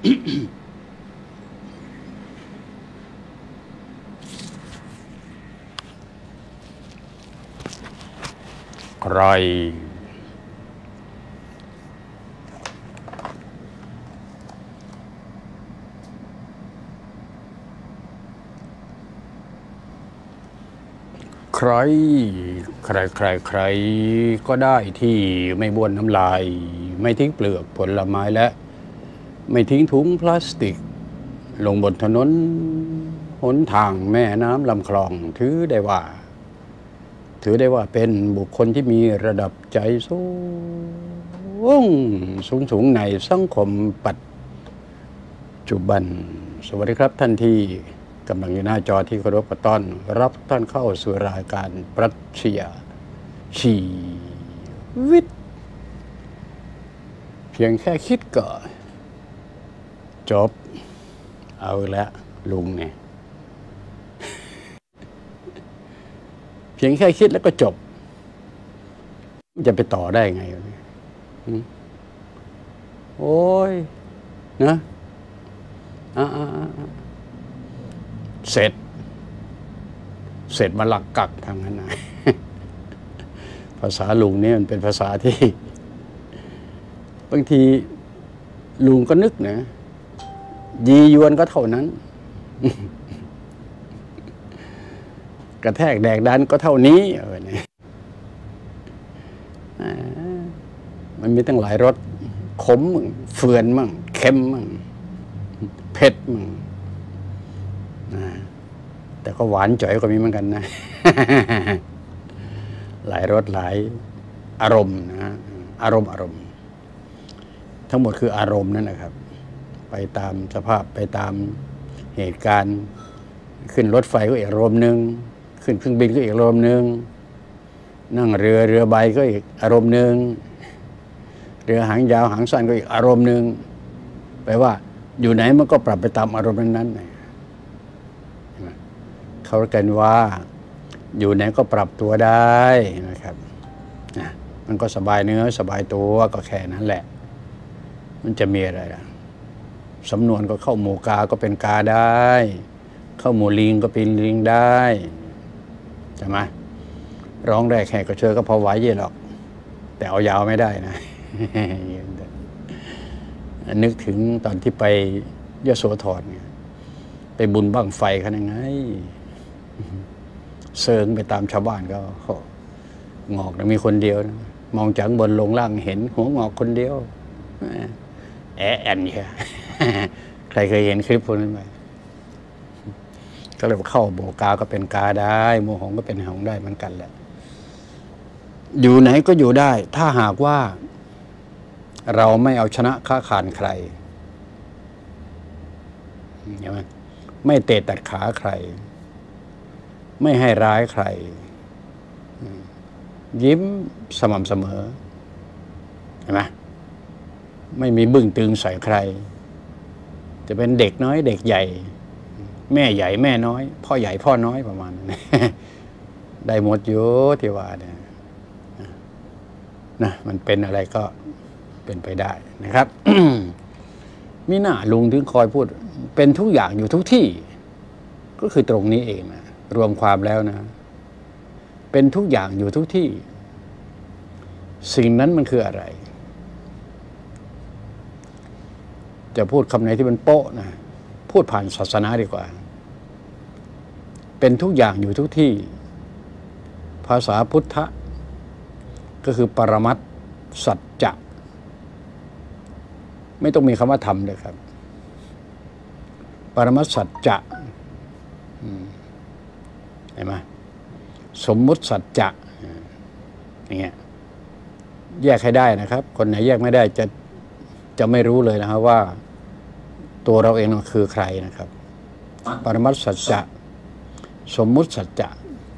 ใครใครก็ได้ที่ไม่บ้วนน้ำลายไม่ทิ้งเปลือกผลไม้และไม่ทิ้งถุงพลาสติกลงบนถนนหนทางแม่น้ำลำคลองถือได้ว่าเป็นบุคคลที่มีระดับใจสูงในสังคมปัจจุบันสวัสดีครับท่านที่กำลังอยู่หน้าจอที่เคารพต้อนรับท่านเข้าสู่รายการปรัชญาชีวิตเพียงแค่คิดก็จบเอาละลุงเนี่ยเพียงแค่คิดแล้วก็จบจะไปต่อได้ไงโอ้ยนะเสร็จมาหลักกักทางนั้นนะภาษาลุงนี่มันเป็นภาษาที่บางทีลุงก็นึกนะยียวนก็เท่านั้นกระแทกแดกดันก็เท่านี้มันมีตั้งหลายรสขมมั่งเฟื่อนมั่งเค็มมั่งเผ็ดมั่งแต่ก็หวานจ่อยก็มีเหมือนกันนะ หลายรสหลายอารมณ์นะอารมณ์ทั้งหมดคืออารมณ์นั่นแหละครับไปตามสภาพไปตามเหตุการณ์ขึ้นรถไฟก็อีกอารมณ์หนึ่งขึ้นเครื่องบินก็อีกอารมณ์หนึ่งนั่งเรือใบก็อีกอารมณ์หนึ่งเรือหางยาวหางสั้นก็อีกอารมณ์หนึ่งแปลว่าอยู่ไหนมันก็ปรับไปตามอารมณ์นั้นเขาเรียกกันว่าอยู่ไหนก็ปรับตัวได้นะครับมันก็สบายเนื้อสบายตัวก็แค่นั้นแหละมันจะมีอะไรล่ะสำนวนก็เข้าหมู่กาก็เป็นกาได้เข้าหมู่ลิงก็เป็นลิงได้ใช่ไหมร้องได้แค่ก็เชื่อก็พอไหวเยอะหรอกแต่เอายาวไม่ได้นะ นึกถึงตอนที่ไปยโสธรไปบุญบั้งไฟเขาไงเซิงไปตามชาวบ้านก็งอกมีคนเดียวนะมองจากบนลงล่างเห็นหัวงอกคนเดียวแอนใช่ ใครเคยเห็นคลิปพวกนั้นไหมก็เลยเข้าโบกาก็เป็นกาได้โมหงก็เป็นหงได้เหมือนกันแหละอยู่ไหนก็อยู่ได้ถ้าหากว่าเราไม่เอาชนะค้าขานใครใช่ไหมไม่เตะตัดขาใครไม่ให้ร้ายใครยิ้มสม่ำเสมอเห็นไหมไม่มีบึ้งตึงใส่ใครจะเป็นเด็กน้อยเด็กใหญ่แม่ใหญ่แม่น้อยพ่อใหญ่พ่อน้อยประมาณนั้นได้หมดอยู่ที่ว่าเนี่ยนะมันเป็นอะไรก็เป็นไปได้นะครับ มีหน้าลุงถึงคอยพูดเป็นทุกอย่างอยู่ทุกที่ก็คือตรงนี้เองนะรวมความแล้วนะเป็นทุกอย่างอยู่ทุกที่สิ่งนั้นมันคืออะไรจะพูดคำไหนที่มันโป๊ะนะพูดผ่านศาสนาดีกว่าเป็นทุกอย่างอยู่ทุกที่ภาษาพุทธก็คือปรมัตถ์สัจจะไม่ต้องมีคำว่าธรรมเลยครับปรมัตถ์สัจจะเห็นไหมสมมุติสัจจะอย่างเงี้ยแยกให้ได้นะครับคนไหนแยกไม่ได้จะไม่รู้เลยนะครับว่าตัวเราเองมันคือใครนะครับปรมัตถ์สัจจะสมมุติสัจจะ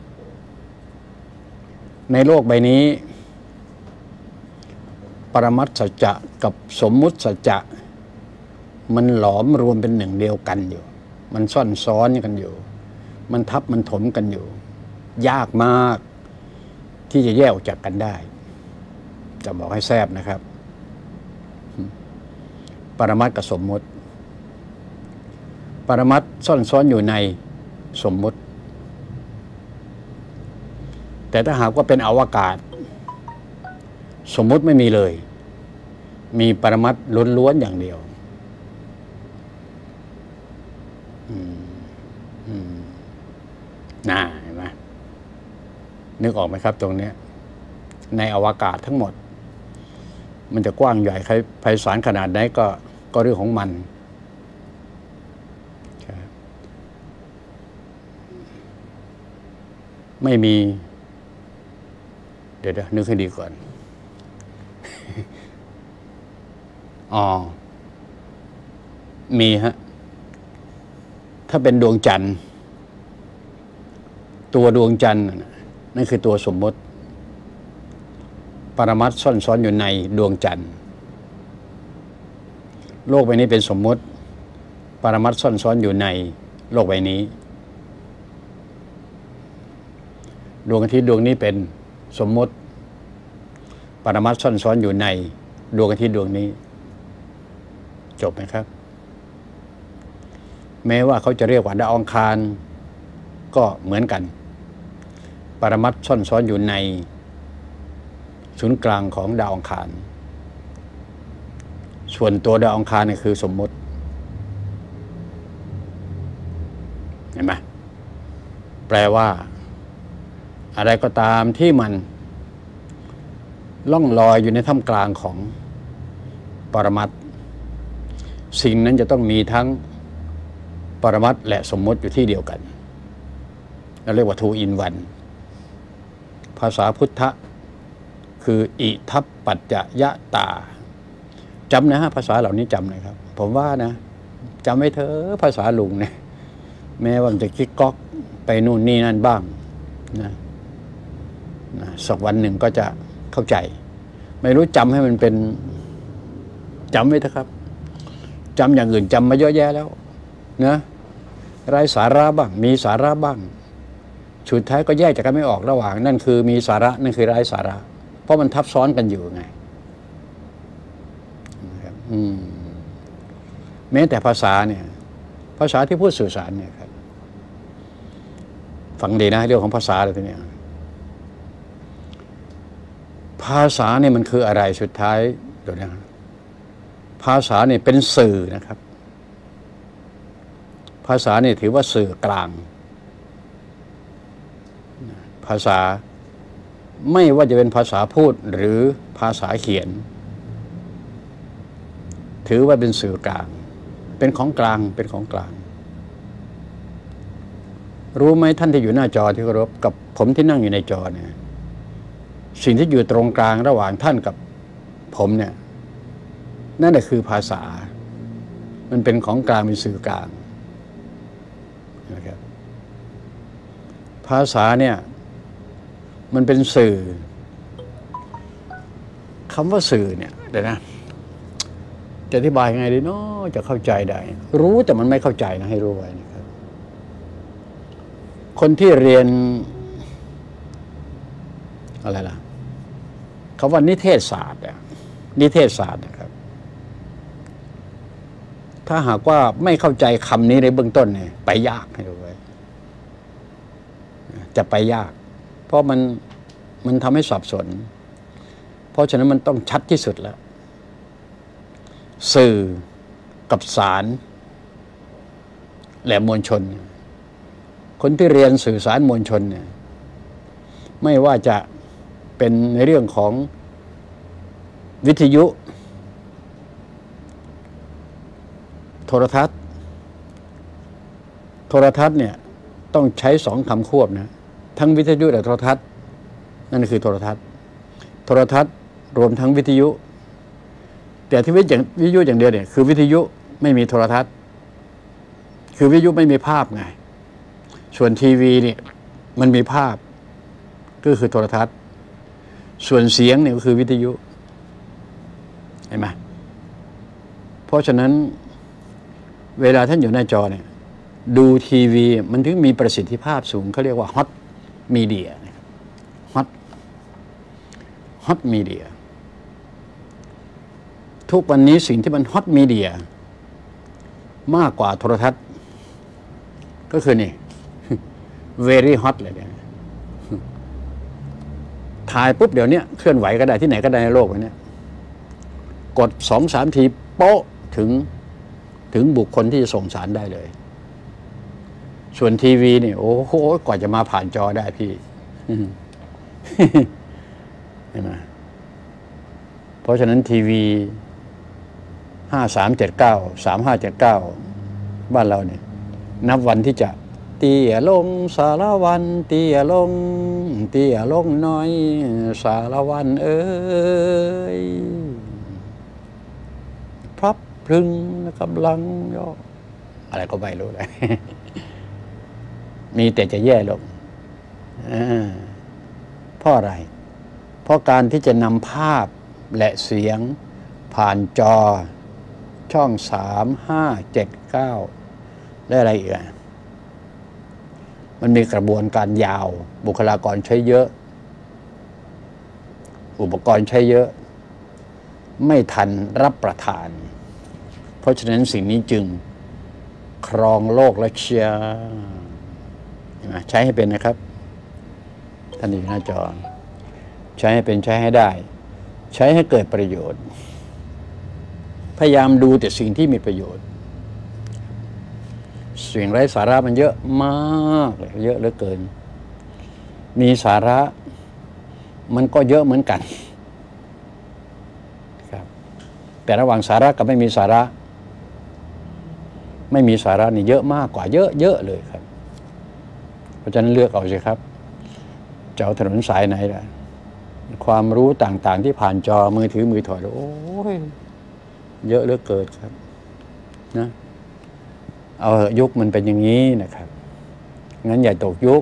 ในโลกใบนี้ปรมัตถ์สัจจะกับสมมุติสัจจะมันหลอมรวมเป็นหนึ่งเดียวกันอยู่มันซ่อนซ้อนกันอยู่มันทับมันถมกันอยู่ยากมากที่จะแยกออกจากกันได้จะบอกให้แซ่บนะครับปรมัตถ์กับสมมุติปรมัตถ์ซ่อนซ้อนอยู่ในสมมุติแต่ถ้าหากว่าเป็นอวกาศสมมุติไม่มีเลยมีปรมัตถ์ล้วนๆอย่างเดียวน่าเห็นไหมนึกออกไหมครับตรงนี้ในอวกาศทั้งหมดมันจะกว้างใหญ่ไพศาลขนาดไหนก็เรื่องของมันไม่มีเดี๋ยวนึกให้ดีก่อนอ๋อมีฮะถ้าเป็นดวงจันทร์ตัวดวงจันทร์นั่นคือตัวสมมติปรมัตถ์ซ่อนซ้อนอยู่ในดวงจันทร์โลกใบนี้เป็นสมมติปรมัตถ์ซ่อนซ้อนอยู่ในโลกใบนี้ดวงอาทิตย์ดวงนี้เป็นสมมติปรมัตถ์ซ่อนซ้อนอยู่ในดวงอาทิตย์ดวงนี้จบไหมครับแม้ว่าเขาจะเรียกว่าดาวอังคารก็เหมือนกันปรมัตถ์ซ่อนซ้อนอยู่ในศูนย์กลางของดาวอังคารส่วนตัวดาวอังคารนี่คือสมมติเห็นไหมแปลว่าอะไรก็ตามที่มันล่องลอยอยู่ในท่ามกลางของปรมัตถ์สิ่งนั้นจะต้องมีทั้งปรมัตถ์และสมมติอยู่ที่เดียวกันเราเรียกว่า two in one ภาษาพุทธะคืออิทัปปัจจยตาจำนะฮะภาษาเหล่านี้จำนะครับผมว่านะจำไว้เถอะภาษาลุงเนี่ยแม้ว่ามันจะกิ๊กก๊อกไปนู่นนี่นั่นบ้างนะสักวันหนึ่งก็จะเข้าใจไม่รู้จำให้มันเป็นจำไว้เถอะครับจำอย่างอื่นจำมาเยอะแยะแล้วนะไร้สาระบ้างมีสาระบ้างสุดท้ายก็แยกจากกันไม่ออกระหว่างนั่นคือมีสาระนั่นคือไร้สาระเพราะมันทับซ้อนกันอยู่ไงแม้แต่ภาษาเนี่ยภาษาที่พูดสื่อสารเนี่ยครับฟังดีนะเรื่องของภาษาเลยทีเนี้ยภาษาเนี่ยมันคืออะไรสุดท้ายเดี๋ยวนะภาษาเนี่ยเป็นสื่อนะครับภาษาเนี่ยถือว่าสื่อกลางภาษาไม่ว่าจะเป็นภาษาพูดหรือภาษาเขียนถือว่าเป็นสื่อกลางเป็นของกลางเป็นของกลางรู้ไหมท่านที่อยู่หน้าจอที่เคารพกับผมที่นั่งอยู่ในจอเนี่ยสิ่งที่อยู่ตรงกลางระหว่างท่านกับผมเนี่ยนั่นแหละคือภาษามันเป็นของกลางเป็นสื่อกลางนะครับภาษาเนี่ยมันเป็นสื่อคำว่าสื่อเนี่ยเดี๋ยวนะจะอธิบายยังไงดีเนาะจะเข้าใจได้รู้แต่มันไม่เข้าใจนะให้รู้ไว้นะครับคนที่เรียนอะไรล่ะคำว่านิเทศศาสตร์นิเทศศาสตร์นะครับถ้าหากว่าไม่เข้าใจคำนี้ในเบื้องต้นเนี่ยไปยากให้รู้ไว้จะไปยากเพราะมันทำให้สับสนเพราะฉะนั้นมันต้องชัดที่สุดแล้วสื่อกับสารและมวลชนคนที่เรียนสื่อสารมวลชนเนี่ยไม่ว่าจะเป็นในเรื่องของวิทยุโทรทัศน์เนี่ยต้องใช้สองคำควบนะทั้งวิทยุและโทรทัศน์นั่นคือโทรทัศน์รวมทั้งวิทยุแต่ที่วิทยุอย่างเดียวเนี่ยคือวิทยุไม่มีโทรทัศน์คือวิทยุไม่มีภาพไงส่วนทีวีเนี่ยมันมีภาพก็คือโทรทัศน์ส่วนเสียงเนี่ยก็คือวิทยุเห็นไหมเพราะฉะนั้นเวลาท่านอยู่หน้าจอเนี่ยดูทีวีมันถึงมีประสิทธิภาพสูงเขาเรียกว่าฮอตมีเดียฮอตมีเดียทุกวันนี้สิ่งที่มันฮอตมีเดียมากกว่าโทรทัศน์ก็คือนี่ very hot เลยเนี่ยถ่ายปุ๊บเดี๋ยวนี้เคลื่อนไหวก็ได้ที่ไหนก็ได้ในโลกนี้กด2-3 ทีโป๊ะถึงบุคคลที่จะส่งสารได้เลย ส่วนทีวีนี่โอ้โหกว่าจะมาผ่านจอได้พี่ เห็นไหมเพราะฉะนั้นทีวี5379 3579บ้านเราเนี่ยนับวันที่จะเตี้ยลงสารวันเตี้ยลงน้อยสารวันเอ้ยพรับพรึงกำลังย่ออะไรก็ไม่รู้เลย มีแต่จะแย่ลงเพราะอะไรเพราะการที่จะนำภาพและเสียงผ่านจอช่อง3 5 7 9และอะไรอีกมันมีกระบวนการยาวบุคลากรใช้เยอะอุปกรณ์ใช้เยอะไม่ทันรับประทานเพราะฉะนั้นสิ่งนี้จึงครองโลกและเชียร์ใช้ให้เป็นนะครับท่านอยู่หน้าจอใช้ให้เป็นใช้ให้ได้ใช้ให้เกิดประโยชน์พยายามดูแต่สิ่งที่มีประโยชน์สิ่งไร้สาระมันเยอะมากเยอะเหลือเกินมีสาระมันก็เยอะเหมือนกันครับแต่ระหว่างสาระกับไม่มีสาระนี่เยอะมากกว่าเยอะเลยครับเพราะฉะนั้นเลือกเอาสิครับจะเอาถนนสายไหนล่ะความรู้ต่างๆที่ผ่านจอมือถือมือถอยโอ้ยเยอะเหลือเกินครับนะเอายุคมันเป็นอย่างนี้นะครับงั้นอย่าตกยุค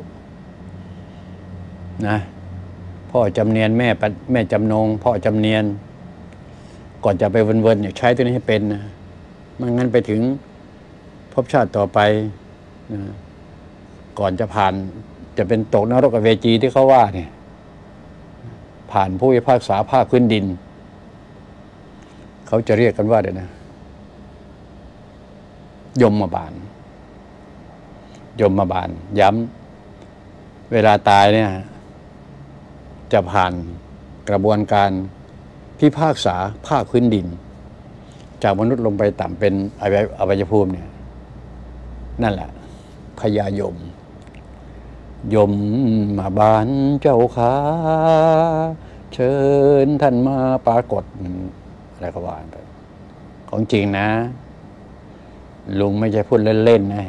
นะพ่อจำเนียนแม่จำนงพ่อจำเนียนก่อนจะไปวนๆอย่าใช้ตัวนี้ให้เป็นนะไม่งั้นไปถึงภพชาติต่อไปนะก่อนจะผ่านจะเป็นตกนรกเวจีที่เขาว่าเนี่ยผ่านผู้พิพากษาภาคพื้นดินเขาจะเรียกกันว่าเดี๋ยวนะยมบาลย้ำเวลาตายเนี่ยจะผ่านกระบวนการพิพากษาภาคพื้นดินจากมนุษย์ลงไปต่ำเป็นอวัยภูมิเนี่ยนั่นแหละพญายมมาบานเจ้าขาเชิญท่านมาปรากฏอะไรก็ว่าไปของจริงนะลุงไม่ใช่พูดเล่นๆนะ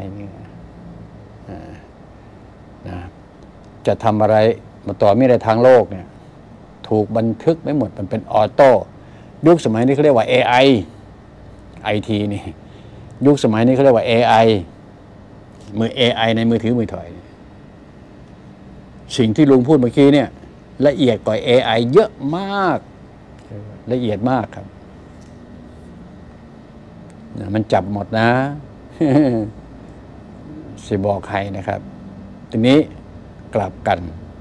นะจะทำอะไรมาต่อไม่ได้ทางโลกเนี่ยถูกบันทึกไม่หมดมันเป็นออโต้ยุคสมัยนี้เขาเรียกว่า AI IT นี่ยุคสมัยนี้เขาเรียกว่า AI AI ในมือถือมือถอยสิ่งที่ลุงพูดเมื่อกี้เนี่ยละเอียดกว่า AI เยอะมากละเอียดมากครับมันจับหมดนะสิบอกใครนะครับทีนี้กลับกัน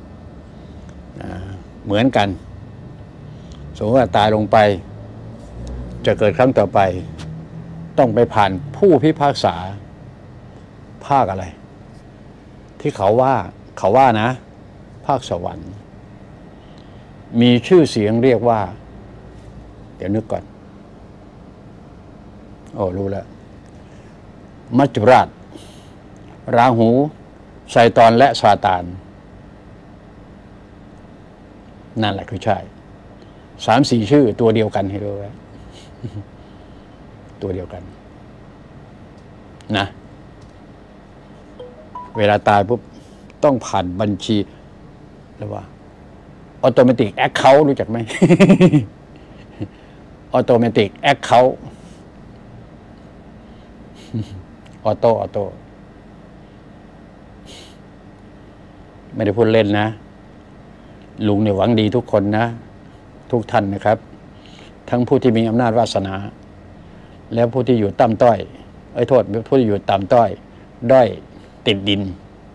เหมือนกันสมมติว่าตายลงไปจะเกิดครั้งต่อไปต้องไปผ่านผู้พิพากษาภาคอะไรที่เขาว่านะภาคสวรรค์มีชื่อเสียงเรียกว่าเดี๋ยวนึกก่อนโอ้รู้แล้วมัจจุราชราหูไซตอนและซาตานนั่นแหละคือใช่3-4 ชื่อตัวเดียวกันให้รู้ไว้ตัวเดียวกันนะเวลาตายปุ๊บต้องผ่านบัญชีเรียกว่าออโตเมติกแอคเคาท์รู้จักไหม ออโตเมติกแอคเคาท์ออโต้ไม่ได้พูดเล่นนะลุงเนี่ยหวังดีทุกคนนะทุกท่านนะครับทั้งผู้ที่มีอำนาจวาสนาและผู้ที่อยู่ต่ำต้อยผู้ที่อยู่ต่ำต้อยด้อยติดดิน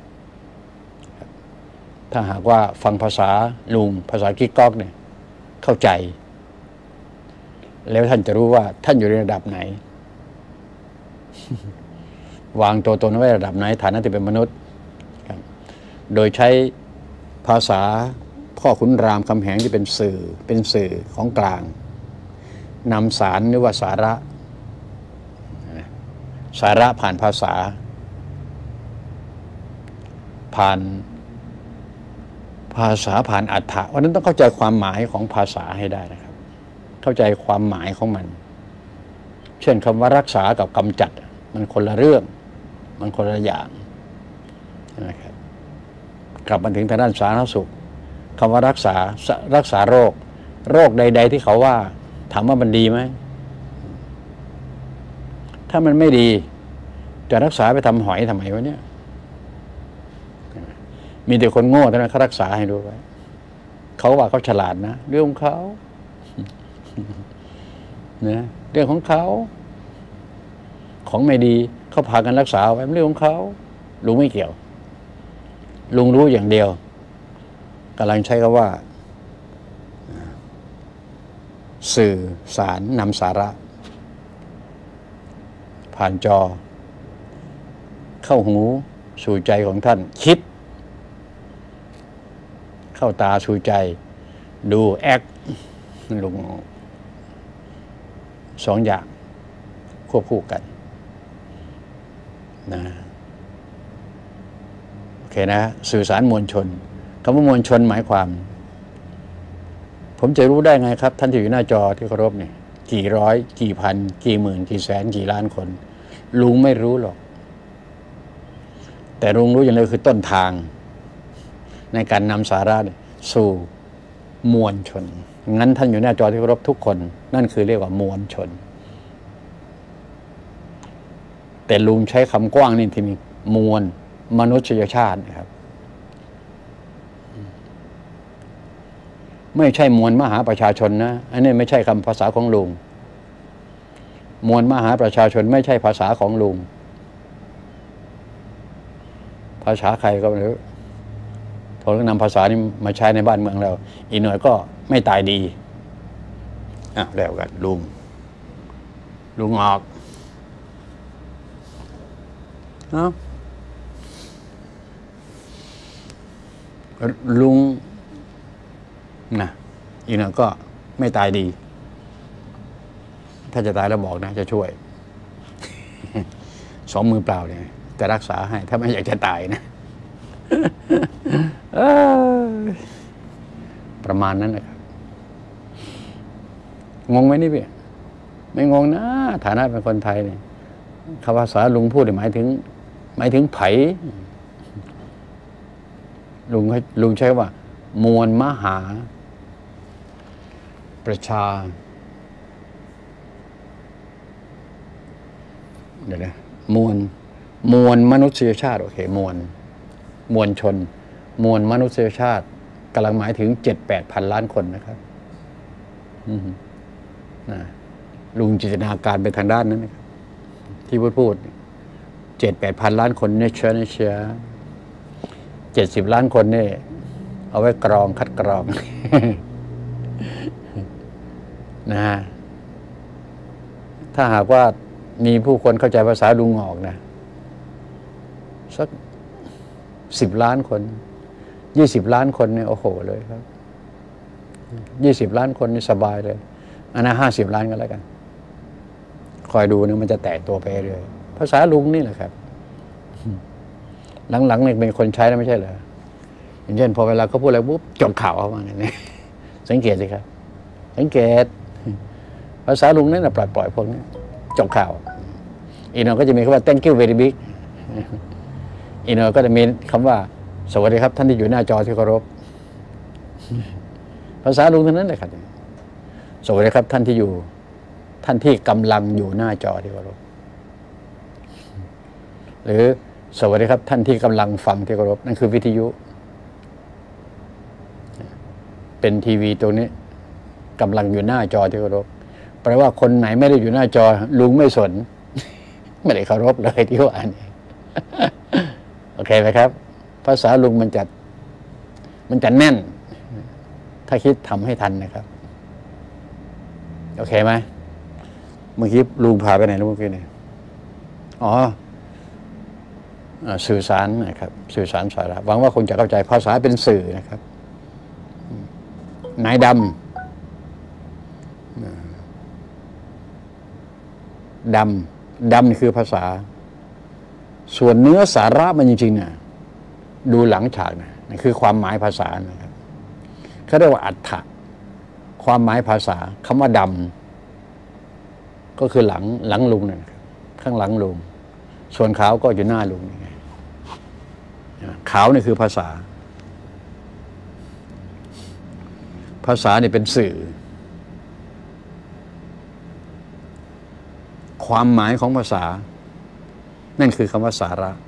ถ้าหากว่าฟังภาษาลุงภาษากิ๊กก๊อกเนี่ยเข้าใจแล้วท่านจะรู้ว่าท่านอยู่ในระดับไหนวางตัวตนไว้ระดับไหนฐานะที่เป็นมนุษย์โดยใช้ภาษาพ่อขุนรามคำแหงที่เป็นสื่อของกลางนำสารหรือว่าสาระผ่านภาษาผ่านอรรถะวันนั้นต้องเข้าใจความหมายของภาษาให้ได้นะครับเข้าใจความหมายของมันเช่นคำว่ารักษากับกำจัดมันคนละเรื่องมันคนละอย่างนะครับกลับมาถึงทางด้านสาธารณสุขคำว่ารักษาโรคใดๆที่เขาว่าถามว่ามันดีไหมถ้ามันไม่ดีจะรักษาไปทำหอยทำไมวะเนี่ยมีแต่คนโง่เท่านั้นเขารักษาให้ดูไว้เขาว่าเขาฉลาดนะเรื่องของเขานะเรื่องของเขาของไม่ดีเขาพากันรักษาไว้เรื่องของเขาลุงไม่เกี่ยวลุงรู้อย่างเดียวกำลังใช้คำว่าสื่อสารนำสาระผ่านจอเข้าหูสู่ใจของท่านคิดเข้าตาสู่ใจดูแอคลุงสองอย่างควบคู่กันนะโอเคนะสื่อสารมวลชนคำว่ามวลชนหมายความผมจะรู้ได้ไงครับท่านที่อยู่หน้าจอที่เคารพเนี่ยกี่ร้อยกี่พันกี่หมื่นกี่แสนกี่ล้านคนลุงไม่รู้หรอกแต่ลุงรู้อย่างเดียวคือต้นทางในการนำสาระสู่มวลชนงั้นท่านอยู่หน้าจอที่เคารพทุกคนนั่นคือเรียกว่ามวลชนแต่ลุงใช้คำกว้างนี่ที่มีมวลมนุษยชาตินะครับไม่ใช่มวลมหาประชาชนนะอันนี้ไม่ใช่คำภาษาของลุงมวลมหาประชาชนไม่ใช่ภาษาของลุงภาษาใครก็ไม่รู้พอเรานำภาษานี้มาใช้ในบ้านเมืองเราอีกหน่อยก็ไม่ตายดีแล้วกันลุงออกลุงนะอีกหน่อยก็ไม่ตายดีถ้าจะตายแล้วบอกนะจะช่วย สองมือเปล่าเนี่ยจะรักษาให้ถ้าไม่อยากจะตายนะ ประมาณนั้นนะครับงงไหมนี่พี่ไม่งงนะฐานะเป็นคนไทยเนี่ยคำภาษาลุงพูดหมายถึงไผลุงใช้ว่ามวลมหาประชาเดี๋ยวนะมวลมนุษยชาติโอเคมวลชนมวลมนุษยชาติกำลังหมายถึง 7-8 พันล้านคนนะครับลุงจินตนาการไปทางด้านนั้นนะครับที่พูด 7-8 พันล้านคนเนี่ยเชื้อ70 ล้านคนเนี่ยเอาไว้กรองคัดกรอง นะฮะถ้าหากว่ามีผู้คนเข้าใจภาษาลุงออกนะสัก10 ล้านคน20 ล้านคนเนี่ยโอ้โหเลยครับ20 ล้านคนนี่สบายเลยอันนั้น50 ล้านก็แล้วกันคอยดูนะมันจะแตกตัวไปเรื่อยภาษาลุงนี่แหละครับหลังๆเนี่ยเป็นคนใช้แล้วไม่ใช่เหรออย่างเช่นพอเวลาเขาพูดอะไรปุ๊บจบข่าวเขาว่าไงเนี่ยสังเกตสิครับสังเกตภาษาลุงนั่นแหละปล่อยพวกนี้จบข่าวอีกหน่อยก็จะมีคำว่า thank you very big อีกหน่อยก็จะมีคำว่าสวัสดีครับท่านที่อยู่หน้าจอที่เคารพภาษาลุงทั้งนั้นเลยครับสวัสดีครับท่านที่กำลังอยู่หน้าจอที่เคารพหรือสวัสดีครับท่านที่กำลังฟังที่เคารพนั่นคือวิทยุเป็นทีวีตัวนี้กำลังอยู่หน้าจอที่เคารพแปลว่าคนไหนไม่ได้อยู่หน้าจอลุงไม่สนไม่ได้เคารพเลยที่ว่านี่โอเคไหมครับภาษาลุงมันจะแน่นถ้าคิดทำให้ทันนะครับโอเคไหมเมื่อกี้ลุงพาไปไหนลุงเมื่อกี้เนี่ยอ๋อสื่อสารนะครับสื่อสารสาระหวังว่าคงจะเข้าใจภาษาเป็นสื่อนะครับนายดำนี่คือภาษาส่วนเนื้อสาระมันจริงๆนะดูหลังฉากนะนี่คือความหมายภาษานะครับเขาเรียกว่าอัฏฐะความหมายภาษาคำว่าดำก็คือหลังลุงนะครับข้างหลังลุงส่วนขาวก็อยู่หน้าลุงนี่ไงขาวนี่คือภาษาเนี่ยเป็นสื่อความหมายของภาษานั่นคือคำว่าสาระ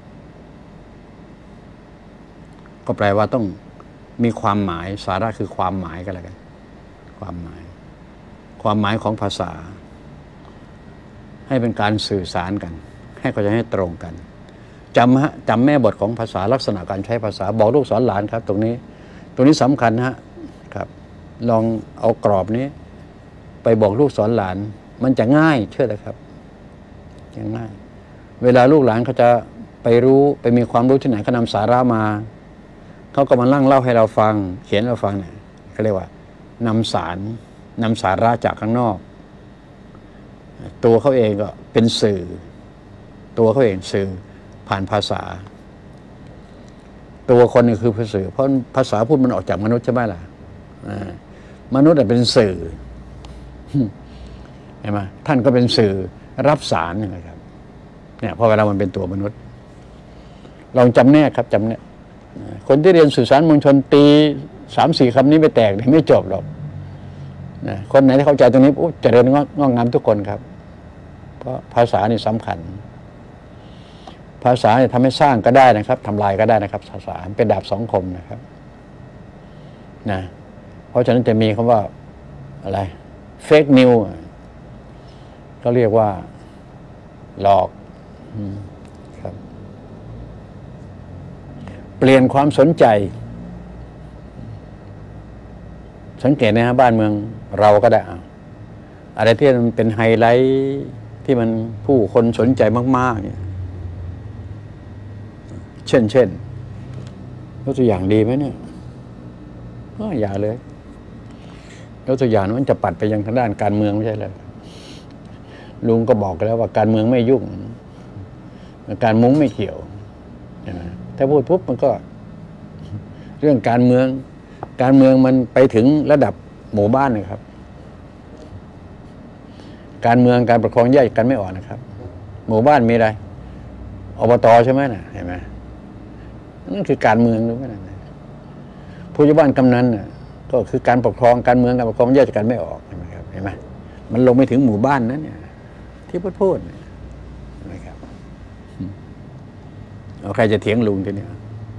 ก็แปลว่าต้องมีความหมายสาระคือความหมายกันแล้วกันความหมายของภาษาให้เป็นการสื่อสารกันให้เข้าใจให้ตรงกันจำแม่บทของภาษาลักษณะการใช้ภาษาบอกลูกสอนหลานครับตรงนี้สำคัญครับลองเอากรอบนี้ไปบอกลูกสอนหลานมันจะง่ายเชื่อเลยครับจะง่ายเวลาลูกหลานเขาจะไปมีความรู้ที่ไหนเขานำสาระมาเขาก็มานั่งเล่าให้เราฟังเขียนเราฟังเนี่ยเขาเรียกว่านำสาระจากข้างนอกตัวเขาเองก็เป็นสื่อตัวเขาเองสื่อผ่านภาษาตัวคนนี่คือสื่อเพราะภาษาพูดมันออกจากมนุษย์ใช่ไหมล่ะมนุษย์เป็นสื่อเห็นไหมท่านก็เป็นสื่อรับสารนะครับเนี่ยพอเวลามันเป็นตัวมนุษย์ลองจำแนกครับจำแนกคนที่เรียนสื่อสารมวลชนตี 3-4 คำนี้ไปแตกไม่จบหรอกคนไหนที่เข้าใจตรงนี้เจริญงอกงามทุกคนครับเพราะภาษานี่สำคัญภาษาเนี่ยทำให้สร้างก็ได้นะครับทำลายก็ได้นะครับภาษาเป็นดาบสองคมนะครับนะเพราะฉะนั้นจะมีคำว่าอะไรเฟกนิวก็เรียกว่าหลอกครับเปลี่ยนความสนใจสังเกตนะฮะบ้านเมืองเราก็ได้อะไรที่มันเป็นไฮไลท์ที่มันผู้คนสนใจมากๆเนี่ยเช่นยกตัวอย่างดีไหมเนี่ยอย่าเลยยกตัวอย่างมันจะปัดไปยังทางด้านการเมืองไม่ใช่เลยลุงก็บอกกันแล้วว่าการเมืองไม่ยุ่งการมุ้งไม่เกี่ยวถ้าพูดปุ๊บมันก็เรื่องการเมืองมันไปถึงระดับหมู่บ้านนะครับการเมืองการปกครองแยกกันไม่ออกนะครับหมู่บ้านมีอะไรอบตใช่ไหมนะเห็นไหมนั่นคือการเมืองรู้ไหมนะผู้ใหญ่บ้านกำนันน่ะก็คือการปกครองการเมืองการปกครองแยกกันไม่ออกเห็นไหมครับเห็นไหมมันลงไปถึงหมู่บ้านนั้นเนี่ยที่พูดนะครับเอาใครจะเถียงลุงทีนี้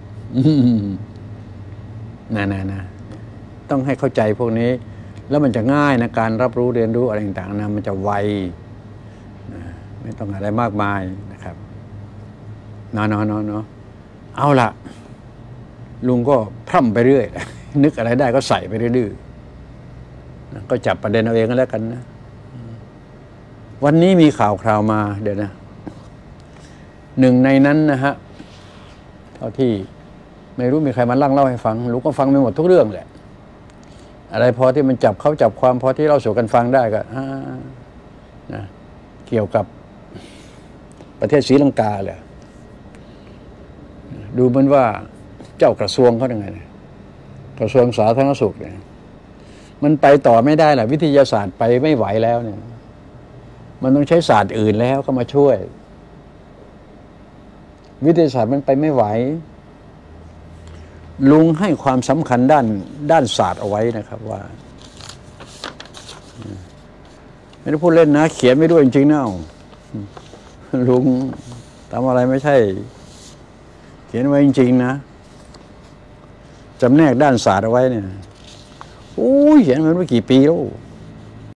นะต้องให้เข้าใจพวกนี้แล้วมันจะง่ายนะการรับรู้เรียนรู้อะไรต่างๆนะมันจะไวไม่ต้องอะไรมากมายนะครับเนาะเอาล่ะลุงก็พร่ำไปเรื่อยนึกอะไรได้ก็ใส่ไปดื้อๆก็จับประเด็นเอาเองก็แล้วกันนะวันนี้มีข่าวมาเดี๋ยวนะหนึ่งในนั้นนะฮะเท่าที่ไม่รู้มีใครมาเล่าให้ฟังลุงก็ฟังไปหมดทุกเรื่องแหละอะไรพอที่มันจับความพอที่เราสู่กันฟังได้ก็นะเกี่ยวกับประเทศศรีลังกาเลยดูเหมือนว่าเจ้ากระทรวงเขาอย่างไงกระทรวงสาธารณสุขเนี่ยมันไปต่อไม่ได้แหละวิทยาศาสตร์ไปไม่ไหวแล้วเนี่ยมันต้องใช้ศาสตร์อื่นแล้วเข้ามาช่วยวิทยาศาสตร์มันไปไม่ไหวลุงให้ความสำคัญด้านศาสตร์เอาไว้นะครับว่าไม่ได้พูดเล่นนะเขียนไม่ด้วยจริงๆนะลุงทำอะไรไม่ใช่เขียนไว้จริงๆนะจำแนกด้านศาสตร์เอาไว้เนี่ยโอ้ยเขียนมาเมื่อกี่ปีแล้ว